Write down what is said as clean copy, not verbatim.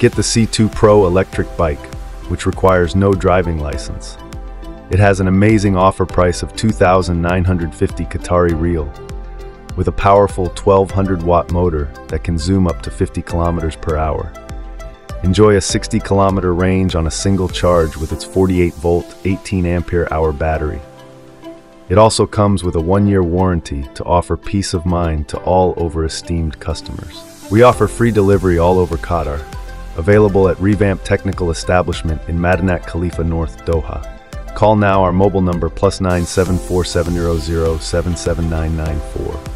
Get the C2 Pro electric bike, which requires no driving license. It has an amazing offer price of 2,950 Qatari Riyal, with a powerful 1200-watt motor that can zoom up to 50 kilometers per hour. Enjoy a 60-kilometer range on a single charge with its 48-volt, 18-ampere-hour battery. It also comes with a 1-year warranty to offer peace of mind to all over-esteemed customers. We offer free delivery all over Qatar, available at REVAMP Technical Establishment in Madinat Khalifa North, Doha. Call now our mobile number +97470077994.